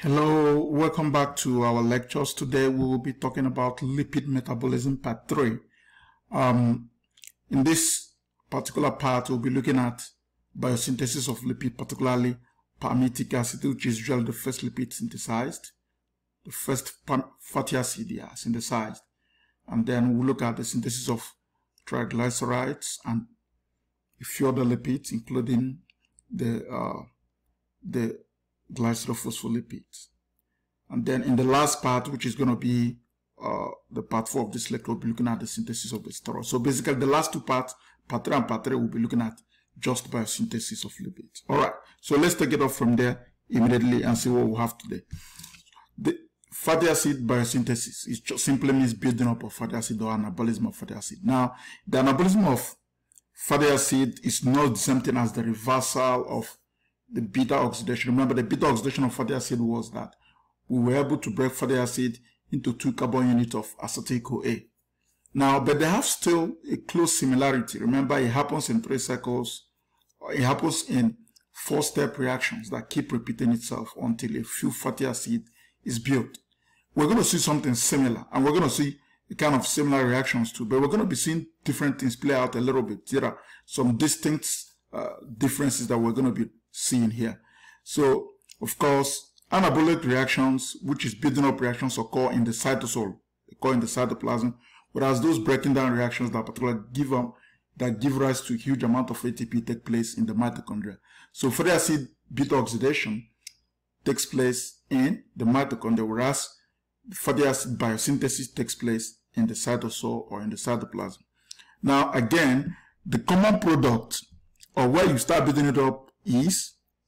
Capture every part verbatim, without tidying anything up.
Hello, welcome back to our lectures. Today we will be talking about lipid metabolism part three. Um, in this particular part, we'll be looking at biosynthesis of lipid, particularly palmitic acid, which is usually the first lipid synthesized, the first fatty acid yeah, synthesized. And then we'll look at the synthesis of triglycerides and a few other lipids, including the, uh, the glycerophospholipids. And then in the last part, which is going to be uh, the part four of this lecture, we'll be looking at the synthesis of the steroids. So basically the last two parts, part three and part three, we'll be looking at just biosynthesis of lipids. All right, so let's take it off from there immediately and see what we have today. The fatty acid biosynthesis is just simply means building up of fatty acid or anabolism of fatty acid. Now, the anabolism of fatty acid is not the same thing as the reversal of the beta oxidation. Remember, the beta oxidation of fatty acid was that we were able to break fatty acid into two carbon units of acetyl-CoA. Now, but they have still a close similarity. Remember, it happens in three cycles. It happens in four-step reactions that keep repeating itself until a few fatty acid is built. We're going to see something similar, and we're going to see a kind of similar reactions too, but we're going to be seeing different things play out a little bit. There are some distinct uh, differences that we're going to be seeing here. So, of course, anabolic reactions, which is building up reactions, occur in the cytosol, occur in the cytoplasm, whereas those breaking down reactions that particularly give um, that give rise to a huge amount of A T P take place in the mitochondria. So, fatty acid beta oxidation takes place in the mitochondria, whereas fatty acid biosynthesis takes place in the cytosol or in the cytoplasm. Now, again, the common product, or where you start building it up, is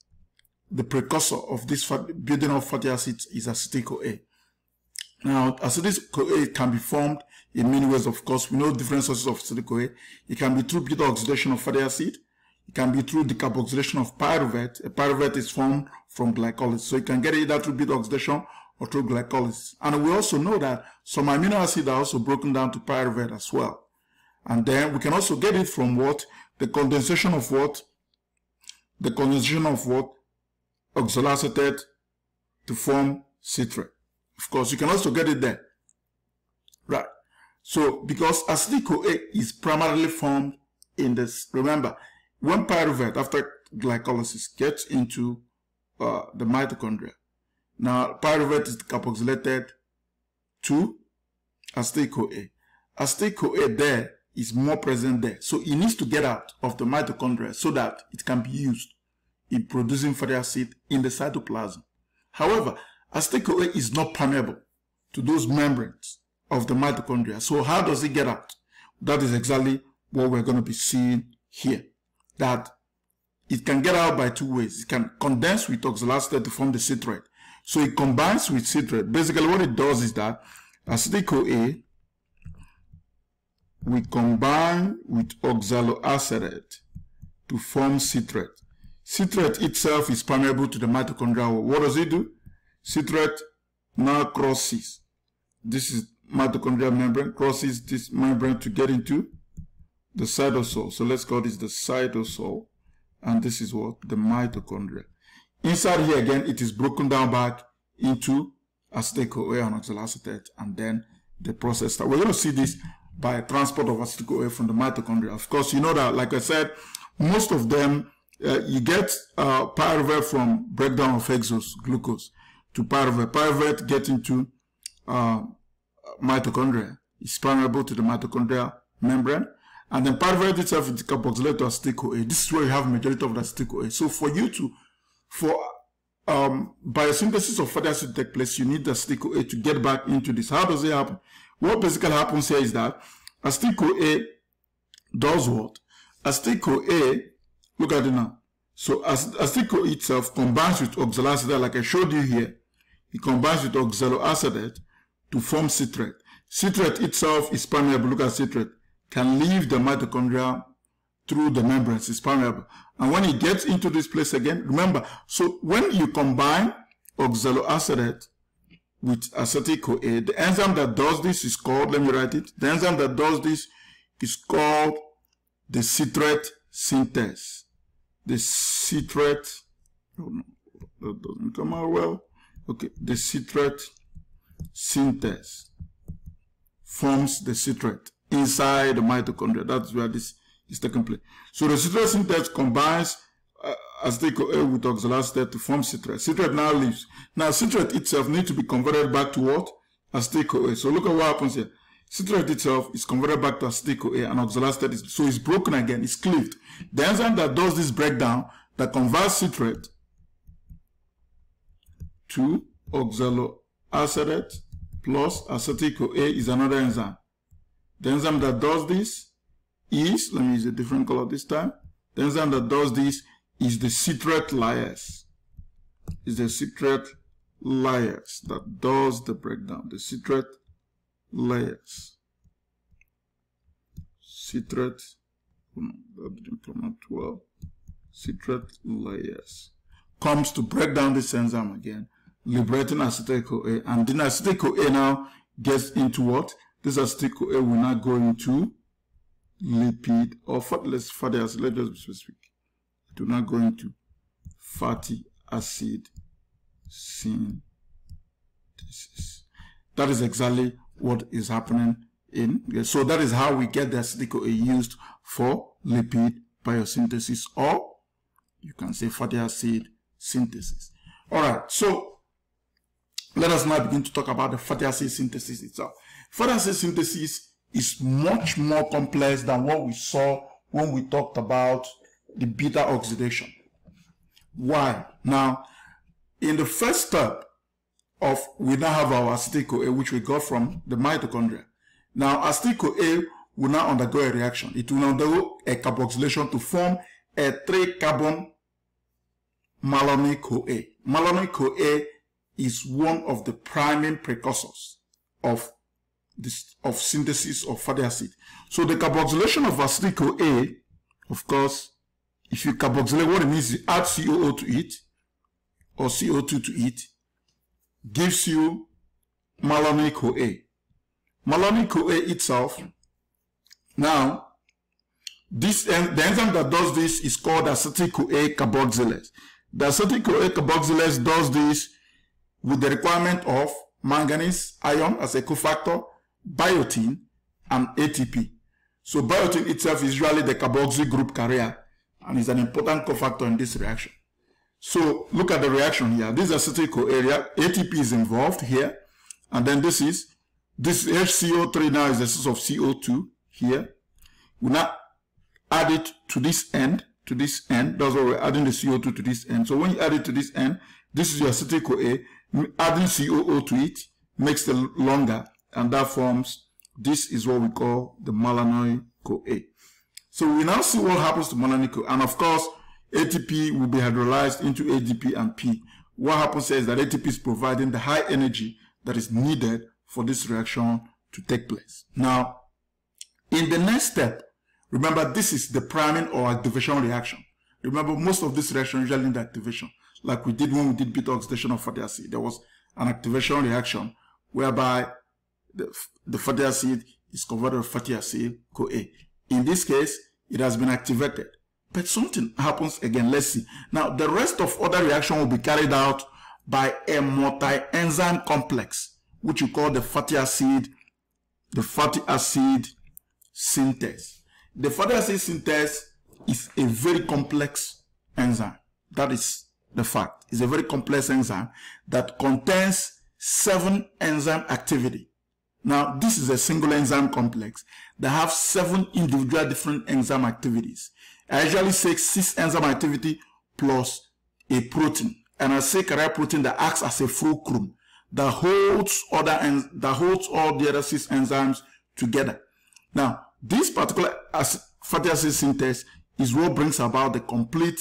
the precursor of this fat, building of fatty acids is acetyl-CoA. Now, acetyl-CoA can be formed in many ways. Of course, we know different sources of acetyl-CoA. It can be through beta oxidation of fatty acid. It can be through decarboxylation of pyruvate. A pyruvate is formed from glycolysis. So you can get it either through beta oxidation or through glycolysis. And we also know that some amino acids are also broken down to pyruvate as well. And then we can also get it from what? The condensation of what? The condensation of what? Oxaloacetate to form citrate. Of course, you can also get it there. Right. So, because acetyl-CoA is primarily formed in this, remember, when pyruvate, after glycolysis, gets into uh, the mitochondria, now pyruvate is carboxylated to acetyl-CoA. Acetyl-CoA there is more present there. So, it needs to get out of the mitochondria so that it can be used in producing fatty acid in the cytoplasm. However, acetyl-CoA is not permeable to those membranes of the mitochondria. So how does it get out? That is exactly what we're going to be seeing here. That it can get out by two ways. It can condense with oxaloacetate to form the citrate. So it combines with citrate. Basically what it does is that acetyl-CoA we combine with oxaloacetate to form citrate. Citrate itself is permeable to the mitochondria. What does it do? Citrate now crosses. This is mitochondrial membrane, crosses this membrane to get into the cytosol. So let's call this the cytosol. And this is what? The mitochondria. Inside here again, it is broken down back into acetyl-CoA and oxaloacetate. And then the process starts. We're going to see this by transport of acetyl-CoA from the mitochondria. Of course, you know that, like I said, most of them Uh, you get uh, pyruvate from breakdown of hexose, glucose, to pyruvate. Pyruvate get into uh, mitochondria. It's permeable to the mitochondrial membrane. And then pyruvate itself is carboxylated to acetyl-CoA. This is where you have majority of the acetyl-CoA. So for you to, for um, biosynthesis of fatty acid to take place, you need the acetyl-CoA to get back into this. How does it happen? What basically happens here is that acetyl-CoA does what? Acetyl-CoA, look at it now. So acetyl-CoA itself combines with oxaloacetate, like I showed you here. It combines with oxaloacetate to form citrate. Citrate itself is permeable. Look at citrate. Can leave the mitochondria through the membranes. It's permeable. And when it gets into this place again, remember, so when you combine oxaloacetate with acetyl-CoA, the enzyme that does this is called, let me write it, the enzyme that does this is called the citrate synthase. The citrate, oh no, that doesn't come out well. okay, the citrate synthase forms the citrate inside the mitochondria. That's where this is taking place. So the citrate synthase combines uh, acetyl-CoA with oxaloacetate to form citrate. Citrate now leaves. Now citrate itself needs to be converted back to what? Acetyl-CoA. So look at what happens here. Citrate itself is converted back to acetyl-CoA and oxaloacetate is, so it's broken again, it's cleaved. The enzyme that does this breakdown, that converts citrate to oxaloacetate plus acetyl-CoA is another enzyme. The enzyme that does this is, let me use a different color this time. The enzyme that does this is the citrate lyase. Is the citrate lyase that does the breakdown. The citrate lyase. Citrate, that didn't come out well. Citrate lyase comes to break down this enzyme again, liberating acetyl-CoA, and then acetyl-CoA now gets into what? This acetyl-CoA will now go into lipid or fat, let's fatty acid, let's just be specific. It will not go into fatty acid synthesis. That is exactly what is happening in. So that is how we get the acetyl-CoA used for lipid biosynthesis, or you can say fatty acid synthesis. All right, so let us now begin to talk about the fatty acid synthesis itself. Fatty acid synthesis is much more complex than what we saw when we talked about the beta oxidation. Why? Now, in the first step of, we now have our acetyl-CoA, which we got from the mitochondria. Now, acetyl-CoA will now undergo a reaction. It will undergo a carboxylation to form a three-carbon malonyl-CoA. Malonyl-CoA is one of the priming precursors of this of synthesis of fatty acid. So the carboxylation of acetyl-CoA, of course, if you carboxylate, what it means is you add C O O to it, or C O two to it, gives you malonyl-CoA. Malonyl-CoA itself, now, this the enzyme that does this is called acetyl-CoA carboxylase. The acetyl-CoA carboxylase does this with the requirement of manganese ion as a cofactor, biotin, and A T P. So biotin itself is usually the carboxyl group carrier and is an important cofactor in this reaction. So look at the reaction here. This acetyl-CoA, A T P is involved here, and then this is this H C O three now is the source of C O two here. We now add it to this end, to this end. That's why we're adding the C O two to this end. So when you add it to this end, this is your acetyl-CoA. Adding C O O to it makes it longer, and that forms, this is what we call the malonyl-CoA. So we now see what happens to malonyl-CoA, and of course A T P will be hydrolyzed into A D P and P. What happens is that A T P is providing the high energy that is needed for this reaction to take place. Now, in the next step, remember this is the priming or activation reaction. Remember, most of this reaction usually need activation, like we did when we did beta oxidation of fatty acid. There was an activation reaction whereby the, the fatty acid is converted to fatty acid CoA. In this case, it has been activated. But something happens again. Let's see. Now, the rest of other reaction will be carried out by a multi-enzyme complex, which we call the fatty acid, the fatty acid synthase. The fatty acid synthase is a very complex enzyme. That is the fact. It's a very complex enzyme that contains seven enzyme activity. Now, this is a single enzyme complex that have seven individual different enzyme activities. I usually say six enzyme activity plus a protein, and I say carrier protein that acts as a fulcrum that holds other en that holds all the other six enzymes together. Now, this particular fatty acid synthase is what brings about the complete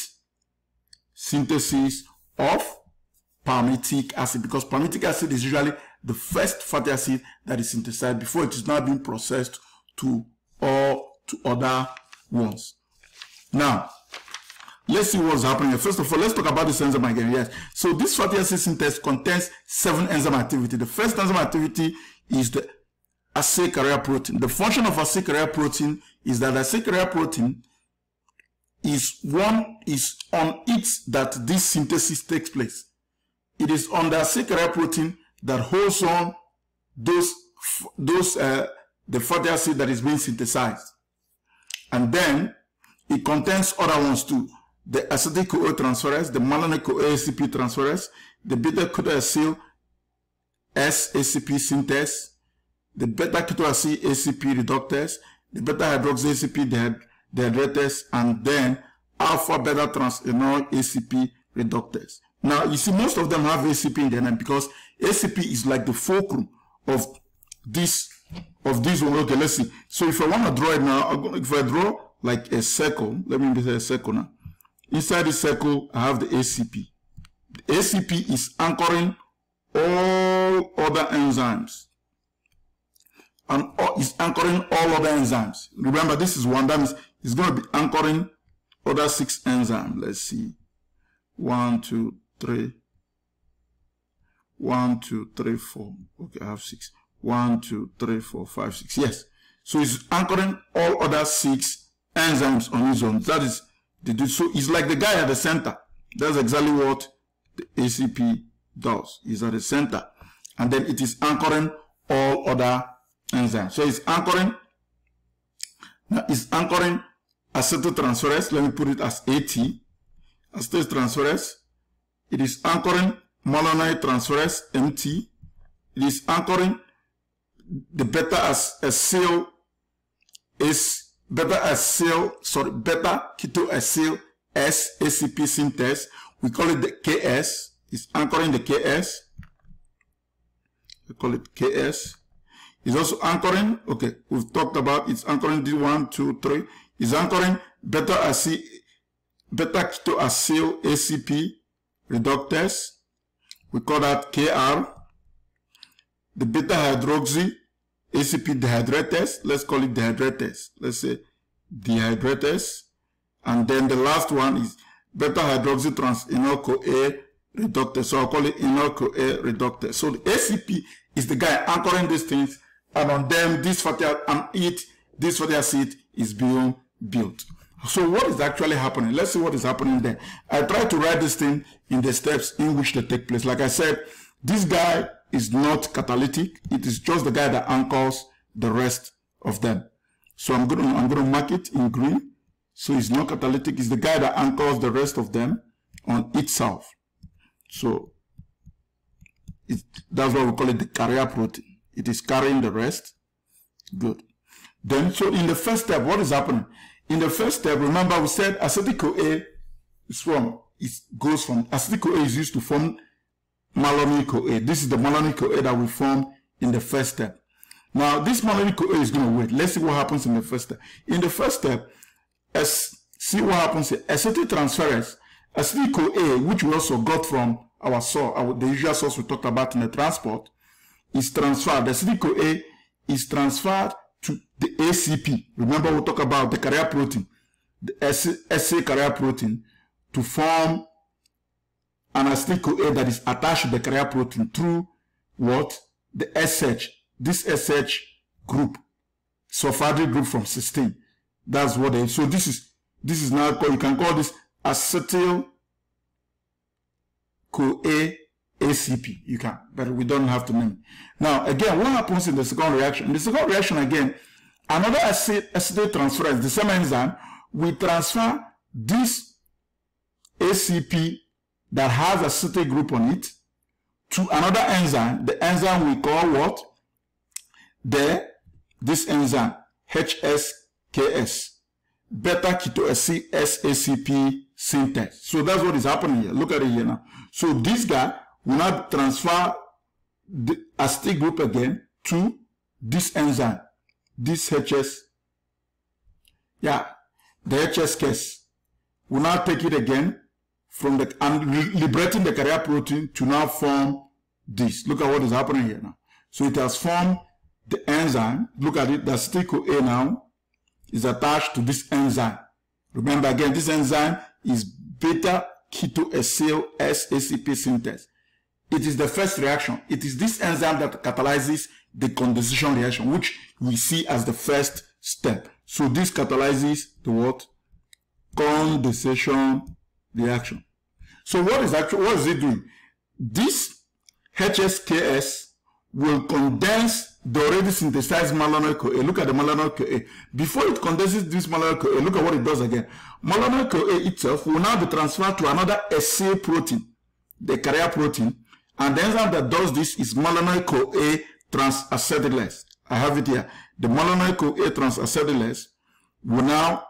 synthesis of palmitic acid, because palmitic acid is usually the first fatty acid that is synthesized before it is now being processed to all to other ones. Now, let's see what's happening here. First of all, let's talk about this enzyme again. Yes. So this fatty acid synthase contains seven enzyme activity. The first enzyme activity is the acid carrier protein. The function of acid carrier protein is that acid carrier protein is one is on it that this synthesis takes place. it is on the acyl carrier protein that holds on those, those uh, the fatty acid that is being synthesized. And then it contains other ones too. The acetyl-CoA transferase, the malonyl-CoA A C P transferase, the beta-keto-acyl S A C P synthase, the beta-keto-acyl A C P reductase, the beta-hydroxy A C P dehydratase, and then alpha-beta-transenol A C P reductase. Now, you see, most of them have A C P in their name because A C P is like the fulcrum of this, of this one. Okay, let's see. So if I want to draw it now, if I draw like a circle, let me make a circle now. Inside the circle, I have the A C P. The A C P is anchoring all other enzymes. And is anchoring all other enzymes. Remember, this is one, that means it's going to be anchoring other six enzymes. Let's see. One, two, three. One, two, three, four. Okay, I have six. One, two, three, four, five, six. Yes. So it's anchoring all other six enzymes on its own. That is the so it's like the guy at the center. That's exactly what the A C P does. It's at the center. And then it is anchoring all other enzymes. So it's anchoring. Now it's anchoring acetyltransferase. Let me put it as A T. Acetyltransferase. It is anchoring malonyl transferase M T. It is anchoring the beta acyl is beta acyl sorry beta keto-acyl S A C P synthase. We call it the K S. It's anchoring the K S. We call it K S. It's also anchoring. Okay, we've talked about it's anchoring the one, two, three. It's anchoring beta acyl beta keto-acyl A C P reductase. We call that K R. The beta hydroxy A C P dehydratase. Let's call it dehydratase. Let's say dehydratase. And then the last one is beta hydroxy transenol-CoA reductase. So I'll call it enol-CoA reductase. So the A C P is the guy anchoring these things, and on them this fatty and it this fatty acid is being built. So what is actually happening? Let's see what is happening there. I try to write this thing in the steps in which they take place. Like I said, this guy is not catalytic. It is just the guy that anchors the rest of them. So I'm going to I'm going to mark it in green. So it's not catalytic. It's the guy that anchors the rest of them on itself. So it, that's why we call it the carrier protein. It is carrying the rest. Good. Then, so in the first step, what is happening? In the first step, remember we said acetyl-CoA is from, it goes from, acetyl-CoA is used to form malonyl-CoA. This is the malonyl-CoA that we form in the first step. Now, this malonyl-CoA is going to wait. Let's see what happens in the first step. In the first step, as, see what happens here. Acetyltransferase, acetyl-CoA, which we also got from our source, our, the usual source we talked about in the transport, is transferred. The acetyl-CoA is transferred to the A C P. Remember we talk about the carrier protein, the S A carrier protein, to form an acetyl-CoA that is attached to the carrier protein through what? The S H. This S H group, sulfhydryl group from cysteine. That's what they, so this is, this is now called, you can call this acetyl-CoA A C P. You can, but we don't have to name it. Now, again, what happens in the second reaction? In the second reaction, again, another acetyltransferase, the same enzyme, we transfer this A C P that has a acetyl group on it to another enzyme. The enzyme we call what? The, this enzyme, H S K S, beta keto-acyl S A C P synthase. So that's what is happening here. Look at it here now. So this guy will now transfer the acetyl group again to this enzyme, this H S, yeah, the H S K S. Will now take it again from the, and liberating the carrier protein to now form this. Look at what is happening here now. So it has formed the enzyme. Look at it, the acetyl-CoA now is attached to this enzyme. Remember again, this enzyme is beta keto-acyl S A C P synthase. It is the first reaction. It is this enzyme that catalyzes the condensation reaction, which we see as the first step. So this catalyzes the what? Condensation reaction. So what is actually, what is it doing? this H S K S will condense the already synthesized malonyl-CoA. Look at the malonyl-CoA. Before it condenses this malonyl-CoA, look at what it does again. Malonyl-CoA itself will now be transferred to another acyl protein, the carrier protein, and the enzyme that does this is malonyl-CoA transacetylase. I have it here. The malonyl-CoA transacetylase will now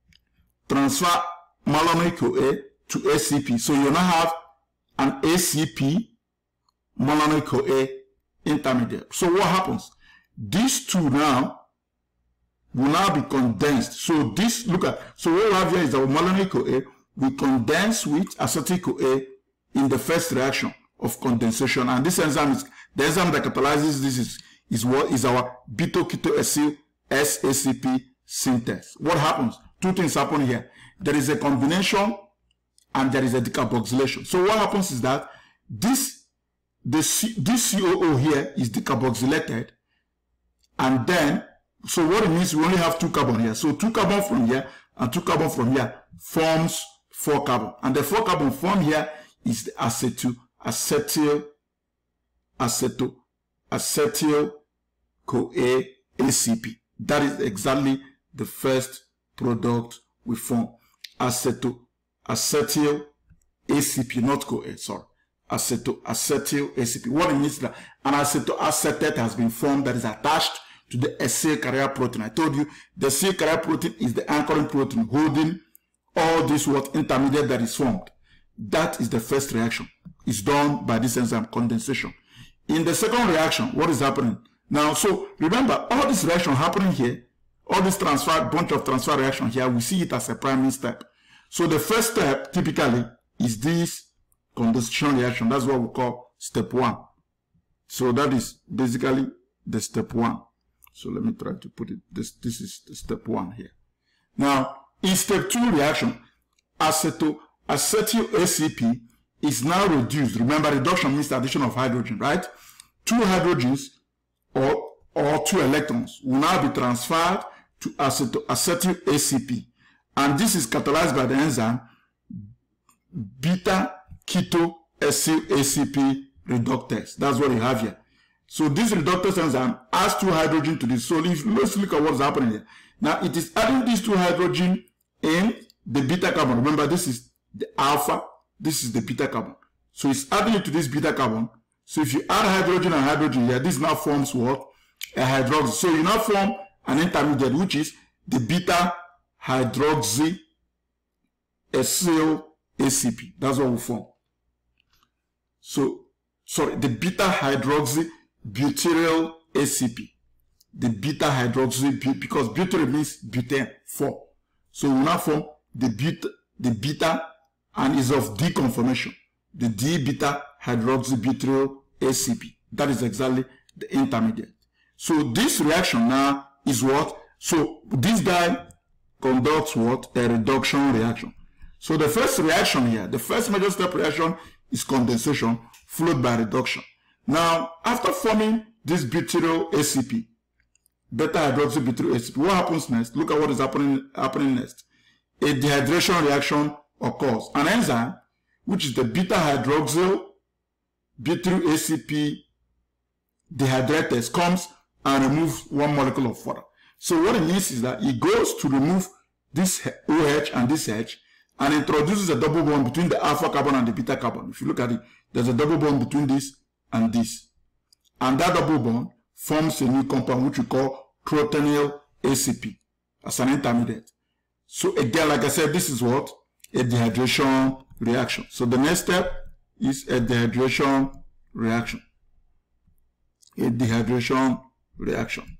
transfer malonyl-CoA to A C P. So you now have an A C P malonyl-CoA intermediate. So what happens? These two now will now be condensed. So this, look at, so what we have here is our malonyl-CoA will condense with acetyl-CoA in the first reaction of condensation. And this enzyme is, the enzyme that catalyzes this is, is what is our beta-ketoacyl S A C P synthase. What happens? Two things happen here. There is a combination and there is a decarboxylation. So what happens is that this The C, this C O O here is decarboxylated, and then, so what it means, we only have two carbon here. So two carbon from here and two carbon from here forms four carbon. And the four carbon formed here is the acetyl, acetyl, acetyl, acetyl CoA A C P. That is exactly the first product we form. Acetyl, acetyl A C P, not CoA, sorry. Acetyl, acetyl A C P. What it means is that an acetoacetate has been formed that is attached to the acyl carrier protein. I told you the acyl carrier protein is the anchoring protein holding all this what intermediate that is formed. That is the first reaction. It's done by this enzyme condensation. In the second reaction, what is happening? Now, so remember, all this reaction happening here, all this transfer, bunch of transfer reaction here, we see it as a primary step. So the first step typically is this condensation reaction. That's what we call step one. So that is basically the step one. So let me try to put it, this, this is the step one here. Now, in step two reaction, acetyl, acetyl A C P is now reduced. Remember, reduction means the addition of hydrogen, right? Two hydrogens or, or two electrons will now be transferred to acetyl, acetyl A C P. And this is catalyzed by the enzyme beta-ketoacyl A C P reductase. That's what you have here. So this reductase enzyme adds two hydrogen to this. So let's look at what's happening here. Now it is adding these two hydrogen in the beta carbon. Remember, this is the alpha, this is the beta carbon. So it's adding it to this beta carbon. So if you add hydrogen and hydrogen here, this now forms what? A hydroxy. So you now form an intermediate, which is the beta hydroxy acyl A C P. That's what we form. So, sorry, the beta hydroxy butyryl A C P. The beta hydroxy, because butyryl means butane, four. So we now form the beta, the beta, and is of D conformation. The D beta hydroxy butyryl A C P. That is exactly the intermediate. So this reaction now is what? So this guy conducts what? A reduction reaction. So the first reaction here, the first major step reaction is condensation followed by reduction. Now, after forming this butyryl A C P, beta hydroxy butyryl A C P, what happens next? Look at what is happening, happening next. A dehydration reaction occurs. An enzyme, which is the beta hydroxyl butyryl A C P dehydratase, comes and removes one molecule of water. So what it means is that it goes to remove this OH and this H and introduces a double bond between the alpha carbon and the beta carbon. If you look at it, there's a double bond between this and this. And that double bond forms a new compound which we call protenyl A C P as an intermediate. So again, like I said, this is what? A dehydration reaction. So the next step is a dehydration reaction. A dehydration reaction.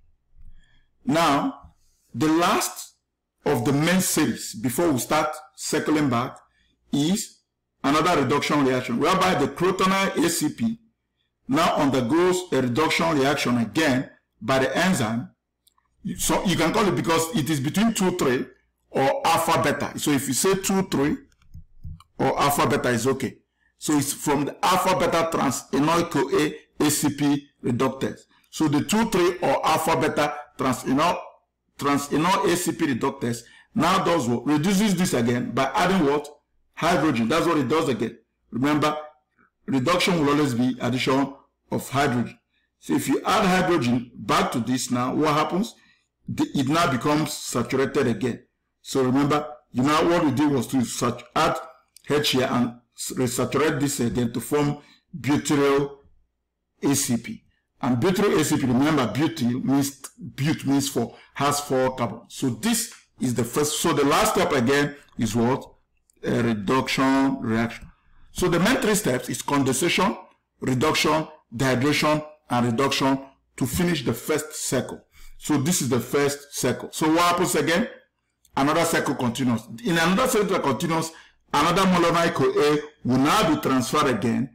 Now, the last of the main series before we start circling back is another reduction reaction whereby the protenyl A C P now undergoes a reduction reaction again by the enzyme. So you can call it, because it is between two three or alpha beta. So if you say two three or alpha beta is okay. So it's from the alpha beta transenol CoA A C P reductase. So the two three or alpha beta transenol transenol A C P reductase now does what? Reduces this again by adding what? Hydrogen. That's what it does again. Remember, reduction will always be addition of hydrogen. So if you add hydrogen back to this now, what happens? It now becomes saturated again. So remember, you know what we did was to add H here and resaturate this again to form butyryl A C P. And butyryl A C P, remember, butyl means but means four, has four carbons. So this is the first. So the last step again is what? A reduction reaction. So the main three steps is condensation, reduction, dehydration, and reduction to finish the first cycle. So this is the first cycle. So what happens again? Another cycle continues. In another cycle that continues, another Malonyl CoA will now be transferred again,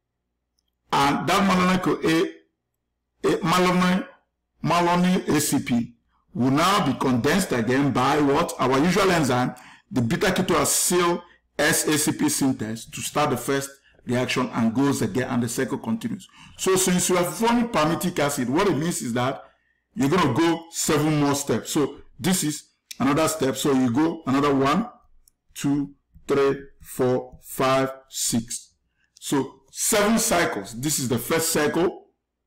and that Malonyl CoA, Malonyl, Malonyl A C P will now be condensed again by what? Our usual enzyme, the beta-ketoacyl S A C P synthase, to start the first reaction, and goes again, and the cycle continues. So since you are forming palmitic acid, what it means is that you're going to go seven more steps. So this is another step. So you go another one, two, three, four, five, six. So seven cycles. This is the first cycle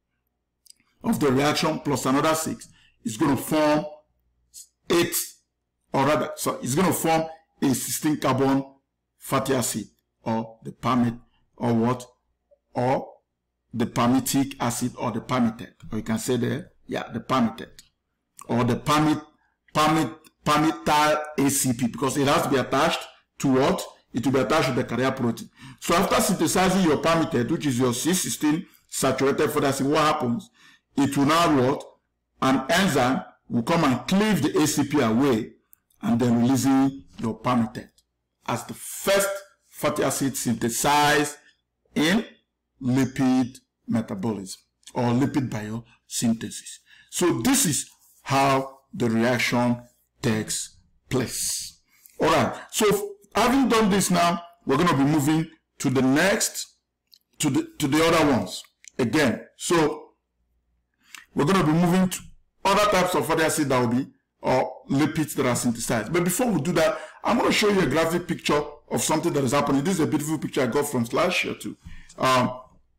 of the reaction plus another six. It's going to form eight, or rather, so it's going to form a sixteen carbon fatty acid, or the palmit, or what? Or the palmitic acid, or the palmitate. Or you can say there, yeah, the palmitate, or the palmit, palmit, palmityl A C P, because it has to be attached to what? It will be attached to the carrier protein. So after synthesizing your palmitate, which is your C sixteen saturated fatty acid, what happens? It will now what? An enzyme will come and cleave the A C P away, and then releasing your palmitate as the first fatty acid synthesized in lipid metabolism, or lipid biosynthesis. So this is how the reaction takes place. All right. So having done this now, we're going to be moving to the next, to the to the other ones again. So we're going to be moving to other types of fatty acid that will be, or lipids that are synthesized. But before we do that, I'm going to show you a graphic picture of something that is happening. This is a beautiful picture I got from SlideShare too. Um,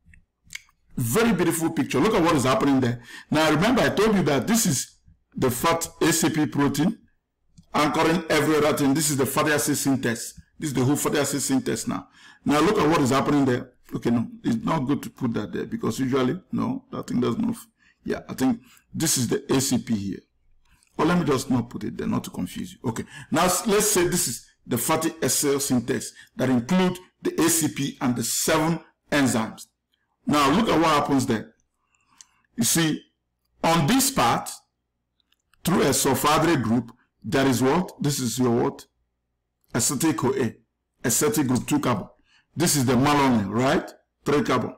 very beautiful picture. Look at what is happening there. Now remember, I told you that this is the fat A C P protein anchoring every other thing. This is the fatty acid synthase. This is the whole fatty acid synthase now. Now look at what is happening there. Okay, no, it's not good to put that there, because usually, no, I think there's no, yeah, I think this is the A C P here. Or let me just not put it there, not to confuse you. Okay, now let's say this is the fatty acyl synthase that include the A C P and the seven enzymes. Now look at what happens there. You see, on this part, through a sulfhydryl group, there is what? This is your what? Acetyl-CoA, acetic group, two carbon. This is the malonyl, right? Three carbon.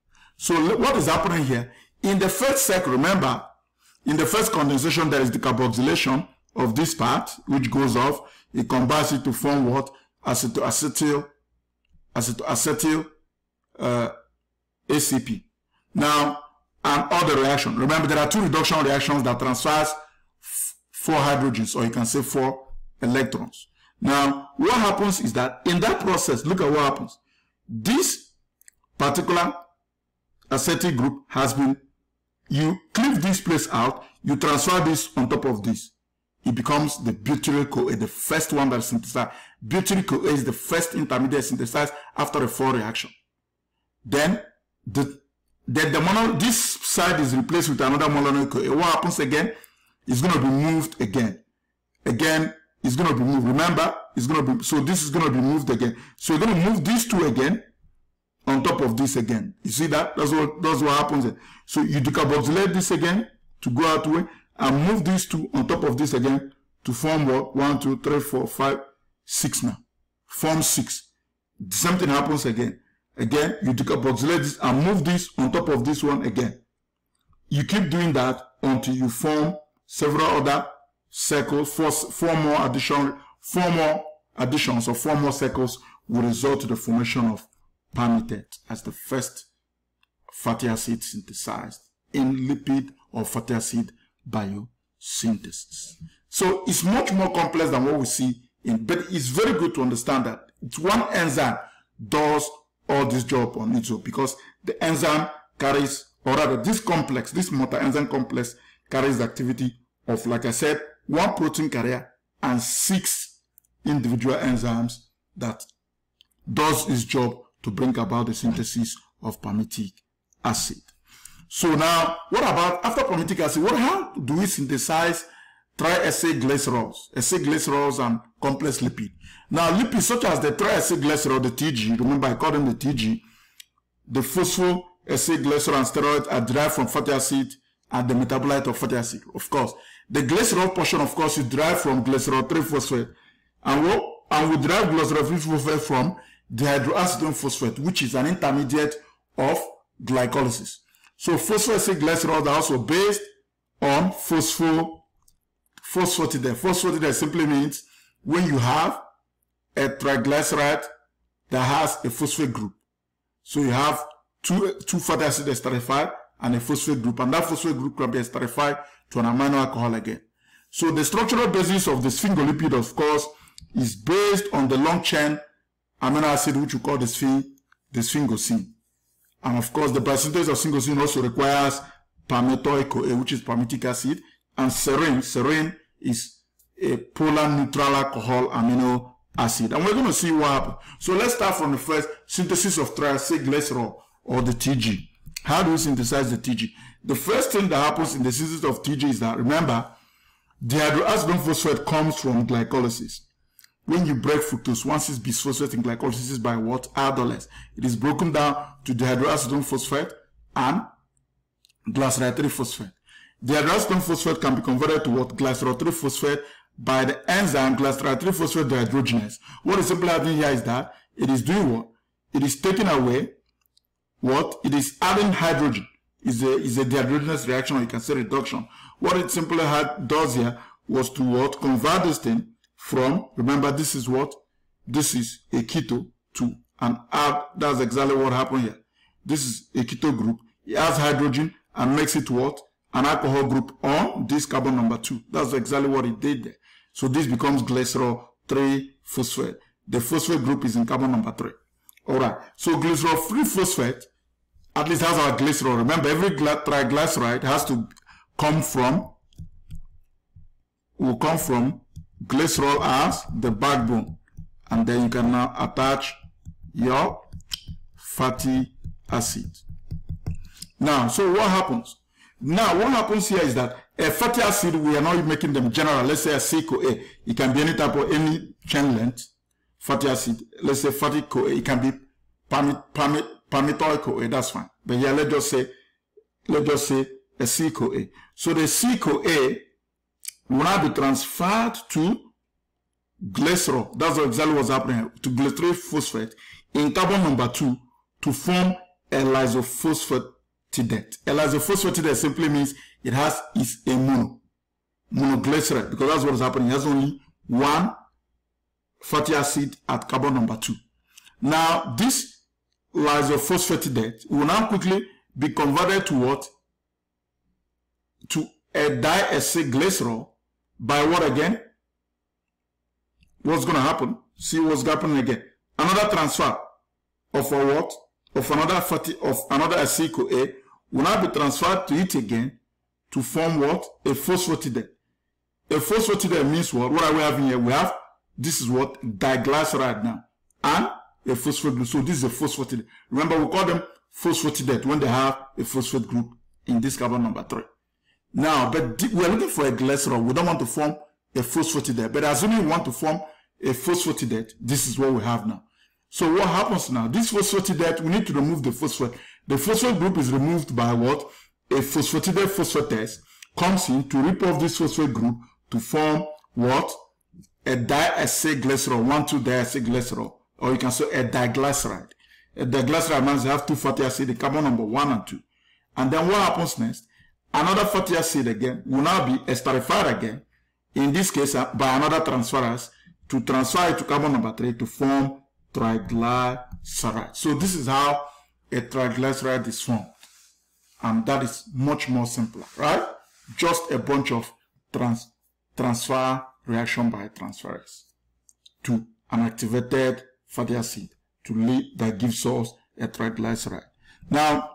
So what is happening here? In the first cycle, remember, in the first condensation, there is the carboxylation of this part, which goes off. It combines it to form what? Acetoacetyl, acetoacetyl uh, A C P. Now, and other reaction. Remember, there are two reduction reactions that transfers four hydrogens, or you can say four electrons. Now, what happens is that in that process, look at what happens. This particular acetic group has been, you cleave this place out, you transfer this on top of this. It becomes the butyryl-CoA, the first one that is synthesized. Butyryl-CoA is the first intermediate synthesized after a four reaction. Then, the, then the mono, this side is replaced with another Malonyl-CoA. What happens again? It's going to be moved again. Again, it's going to be moved. Remember, it's going to be, so this is going to be moved again. So you're going to move these two again on top of this again. You see that? That's what, that's what happens. So you decarboxylate this again to go out way, and move these two on top of this again to form what? One, two, three, four, five, six now. Form six. The same thing happens again. Again, you decarboxylate this and move this on top of this one again. You keep doing that until you form several other circles. Four, four more addition, four more additions or four more circles will result to the formation of palmitate as the first fatty acid synthesized in lipid or fatty acid biosynthesis. So it's much more complex than what we see in, but it's very good to understand that it's one enzyme does all this job on its own, because the enzyme carries, or rather this complex, this multi-enzyme complex carries the activity of, like I said, one protein carrier and six individual enzymes that does its job to bring about the synthesis of palmitic acid. So now, what about after palmitic acid? What how do we synthesize triacylglycerols, acylglycerols and complex lipid? Now, lipids such as the triacylglycerol, the T G, remember I call them the T G, the phosphoracylglycerol and steroids are derived from fatty acid and the metabolite of fatty acid. Of course, the glycerol portion, of course, is derived from glycerol three phosphate, and what and we derive glycerol three phosphate from dihydroacetone phosphate, which is an intermediate of glycolysis. So phosphoracylglycerols are also based on phospho phosphatidylate. Phosphatidylate simply means when you have a triglyceride that has a phosphate group. So you have two, two fatty acids esterified and a phosphate group, and that phosphate group can be esterified to an amino alcohol again. So the structural basis of the sphingolipid, of course, is based on the long chain amino acid, which we call the, sphin, the sphingosine. And of course, the biosynthesis of sphingosine also requires palmitoic-CoA, which is palmitic acid, and serine. Serine is a polar neutral alcohol amino acid. And we're going to see what happens. So let's start from the first synthesis of triacylglycerol, or the T G. How do we synthesize the T G? The first thing that happens in the synthesis of T G is that, remember, dihydroacetone phosphate comes from glycolysis. When you break fructose, one six bisphosphate in glycolysis is by what? Aldolase. It is broken down to dihydroacetone phosphate and glycerol three phosphate. Dihydroacetone phosphate can be converted to what? Glycerol three phosphate by the enzyme glycerol three phosphate dehydrogenase. What is simply happening here is that it is doing what? It is taking away what? It is adding hydrogen. Is a is a dehydrogenase reaction, or you can say reduction. What it simply had, does here was to what? Convert this thing from, remember this is what? This is a keto to an add. That's exactly what happened here. This is a keto group. It adds hydrogen and makes it what? An alcohol group on this carbon number two. That's exactly what it did there. So this becomes glycerol three phosphate. The phosphate group is in carbon number three. Alright. So glycerol three phosphate at least has our glycerol. Remember, every triglyceride has to come from, will come from glycerol as the backbone, and then you can now attach your fatty acid. Now, so what happens? Now, what happens here is that a fatty acid, we are not making them general. Let's say a C-CoA. It can be any type of any chain length fatty acid. Let's say fatty CoA. It can be palmitoic palmit, palmitoic CoA. That's fine. But here, let's just say, let's just say a C-CoA. So the C-CoA will now be transferred to glycerol. That's exactly what's happening here, to glycerol phosphate in carbon number two to form a lysophosphatidate. A lysophosphatidate simply means it has is a mono, monoglyceride, because that's what is happening. It has only one fatty acid at carbon number two. Now, this lysophosphatidate will now quickly be converted to what? To a diacylglycerol by what again? What's going to happen? See what's happening again. Another transfer of a what? Of another fatty, of another acetyl-CoA will now be transferred to it again to form what? A phosphatidate. A phosphatidate means what? What are we having here? We have, this is what? Diglyceride now. And a phosphate group. So this is a phosphatidate. Remember, we call them phosphatidate when they have a phosphate group in this carbon number three. Now, but we are looking for a glycerol. We don't want to form a phosphatidate. But assuming we want to form a phosphatidate, this is what we have now. So what happens now? This phosphatidate, we need to remove the phosphate. The phosphate group is removed by what? A phosphatidate phosphatase comes in to rip off this phosphate group to form what? A diacylglycerol, one two diacylglycerol, or you can say a diglyceride. A diglyceride means you have two fatty acids, the carbon number one and two. And then what happens next? Another fatty acid again will now be esterified again, in this case by another transferase, to transfer it to carbon number three to form triglyceride. So this is how a triglyceride is formed. And that is much more simpler, right? Just a bunch of trans transfer reaction by transferase to an activated fatty acid to lead that gives us a triglyceride. Now,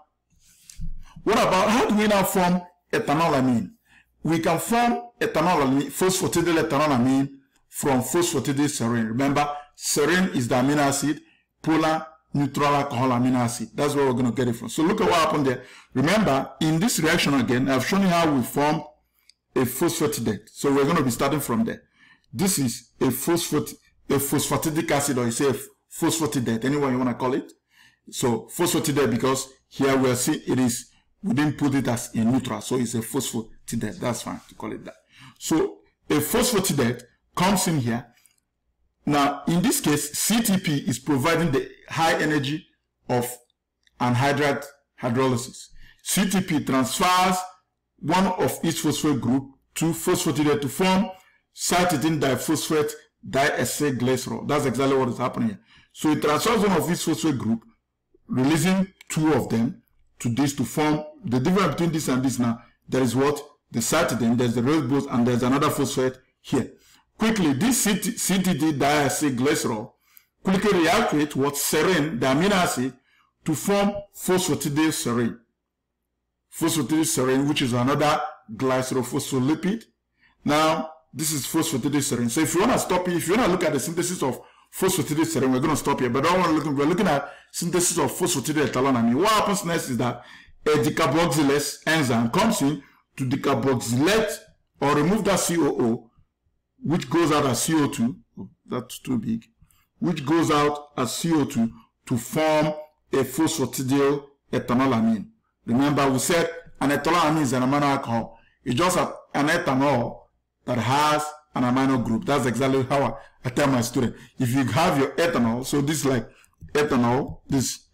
what about, how do we now form ethanolamine? We can form ethanolamine, phosphatidylethanol from phosphatidylserine. Remember, serine is the amino acid, polar neutral alcohol amino acid. That's where we're going to get it from. So look at what happened there. Remember, in this reaction again, I've shown you how we form a phosphatidate. So we're going to be starting from there. This is a phosphat, a phosphatidic acid, or you say a phosphatidate, anyone you want to call it. So phosphatidate, because here we're seeing it is, we didn't put it as a neutral, so it's a phosphatidate. That's fine to call it that. So a phosphatidate comes in here. Now, in this case, C T P is providing the high energy of anhydride hydrolysis. C T P transfers one of each phosphate group to phosphatidate to form cytidine diphosphate diacylglycerol. That's exactly what is happening here. So it transfers one of each phosphate group, releasing two of them to this to form the difference between this and this. Now, there is what? The cytidine, there's the ribose, and there's another phosphate here. Quickly, this C T D diacylglycerol quickly reacts with what? Serine, the amino acid, to form phosphatidylserine. Phosphatidylserine, which is another glycerophospholipid. Now, this is phosphatidylserine. So if you want to stop here, if you want to look at the synthesis of phosphatidylserine, we're going to stop here. But I don't want to look, we're looking at synthesis of phosphatidylethanolamine. What happens next is that a decarboxylase enzyme comes in to decarboxylate or remove that C O O, which goes out as C O two. Oh, that's too big. Which goes out as C O two to form a phosphatidylethanolamine. Remember, we said an ethanolamine is an amino alcohol. It's just an ethanol that has an amino group. That's exactly how I, I tell my student. If you have your ethanol, so this is like ethanol, this,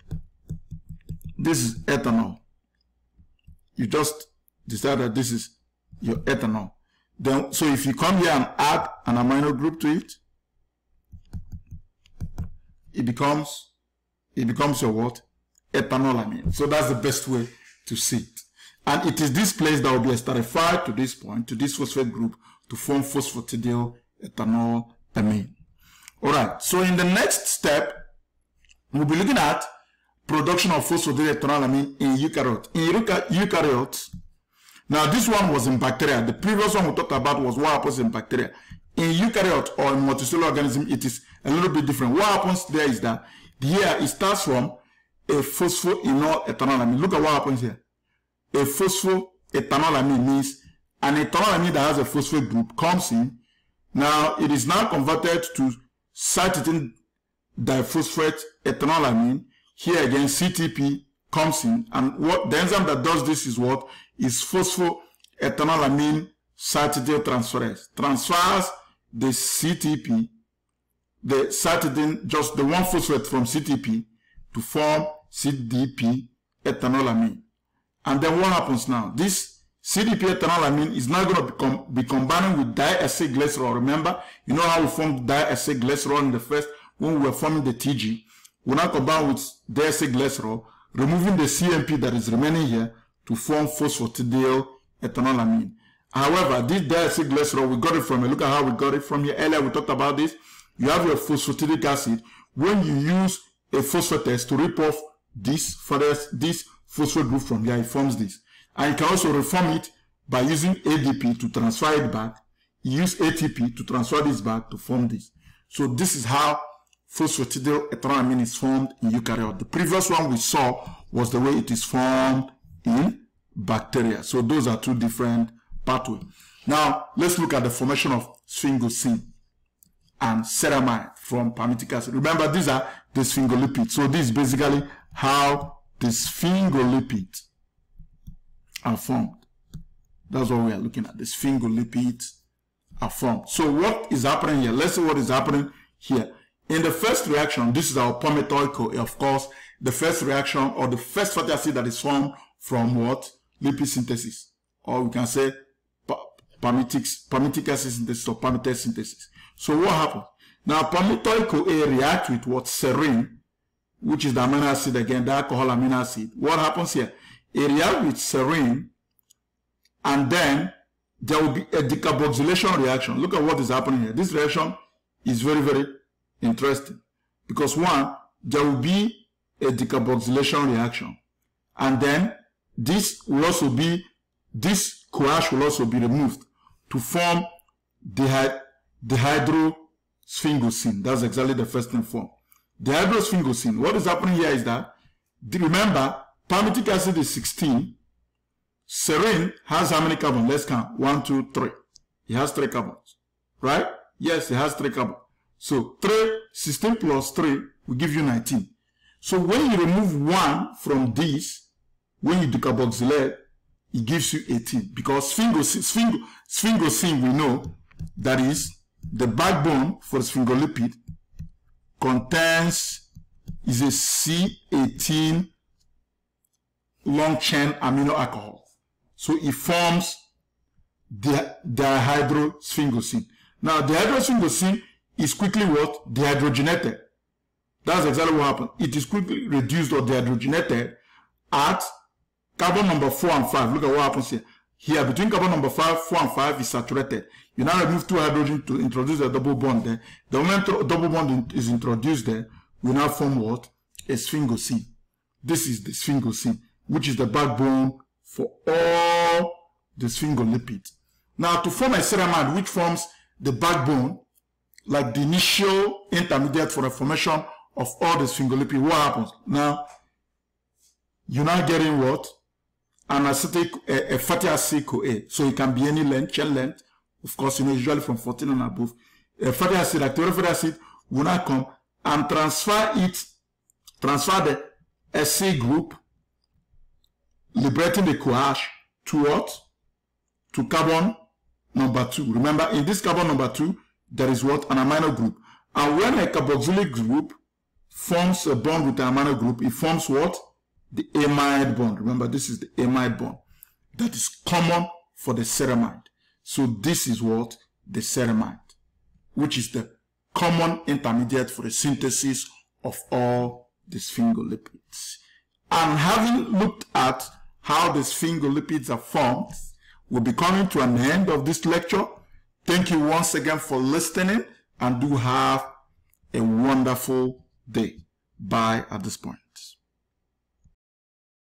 this is ethanol. You just decide that this is your ethanol. Then, so if you come here and add an amino group to it, it becomes, it becomes your what? Ethanolamine. So that's the best way to see it. And it is this place that will be esterified to this point, to this phosphate group, to form phosphatidylethanol-amine. Alright, so in the next step, we'll be looking at production of phosphatidylethanolamine in eukaryotes. In eukaryotes, now this one was in bacteria. The previous one we talked about was what happens in bacteria. In eukaryote or in multicellular organism, it is a little bit different. What happens there is that here it starts from a phosphoenol ethanolamine. Look at what happens here. A phosphoethanolamine means an ethanolamine that has a phosphate group comes in. Now it is now converted to cytidine diphosphate ethanolamine. Here again, C T P comes in, and what the enzyme that does this is what is phosphoethanolamine cytidyltransferase. Transfers the C T P, the cytidine, just the one phosphate from C T P to form C D P ethanolamine. And then what happens now? This C D P ethanolamine is now going to become, be combining with diacylglycerol. Remember, you know how we formed diacylglycerol in the first, when we were forming the T G. We now combine with diacylglycerol, removing the C M P that is remaining here to form phosphatidylethanolamine. However, this diacylglycerol, we got it from here. Look at how we got it from here. Earlier, we talked about this. You have your phosphatidic acid. When you use a phosphatase to rip off this, further, this phosphate group from here, it forms this. And you can also reform it by using A D P to transfer it back. You use A T P to transfer this back to form this. So this is how phosphatidylethanolamine is formed in eukaryote. The previous one we saw was the way it is formed in bacteria. So those are two different pathways. Now let's look at the formation of sphingosine and ceramide from palmitic acid. Remember, these are the sphingolipids. So this is basically how the sphingolipids are formed. That's what we are looking at. The sphingolipids are formed. So what is happening here? Let's see what is happening here. In the first reaction, this is our palmitoyl-CoA. Of course, the first reaction or the first fatty acid that is formed from what? Lipid synthesis. Or we can say palmitic, palmitic acid synthesis or palmitate synthesis. So what happens? Now, palmitoyl-CoA reacts with what? Serine, which is the amino acid again, the alcohol amino acid. What happens here? It reacts with serine, and then there will be a decarboxylation reaction. Look at what is happening here. This reaction is very, very interesting, because one, there will be a decarboxylation reaction. And then this will also be, this CoH will also be removed to form the dihydrosphingosine. That's exactly the first thing formed. Dihydrosphingosine. What is happening here is that, remember, palmitic acid is sixteen. Serine has how many carbons? Let's count. One, two, three. It has three carbons. Right? Yes, it has three carbons. So three, sixteen plus three will give you nineteen. So when you remove one from this, when you decarboxylate, it gives you eighteen. Because sphingosine, sphingo, sphingosine, we know, that is the backbone for the sphingolipid, contains, is a C eighteen long chain amino alcohol. So it forms the dihydrosphingosine. Now, dihydrosphingosine is quickly what? Dehydrogenated. That's exactly what happened. It is quickly reduced or dehydrogenated at carbon number four and five. Look at what happens here. Here, between carbon number five, four and five is saturated. You now remove two hydrogen to introduce a double bond there. The moment a double bond is introduced there, we now form what? A sphingosine. This is the sphingosine, which is the backbone for all the sphingolipids. Now, to form a ceramide, which forms the backbone, like the initial intermediate for the formation of all the sphingolipids, what happens? Now, you're now getting what? An acetic, a, a fatty acid CoA. So it can be any length, chain length. Of course, you know, usually from fourteen and above. A fatty acid, active fatty acid, will now come and transfer it, transfer the S C group, liberating the CoH to what? To carbon number two. Remember, in this carbon number two, there is what? An amino group. And when a carboxylic group forms a bond with an amino group, it forms what? The amide bond. Remember, this is the amide bond that is common for the ceramide. So this is what? The ceramide, which is the common intermediate for the synthesis of all the sphingolipids. And having looked at how the sphingolipids are formed, we'll be coming to an end of this lecture. Thank you once again for listening, and do have a wonderful day. Bye at this point.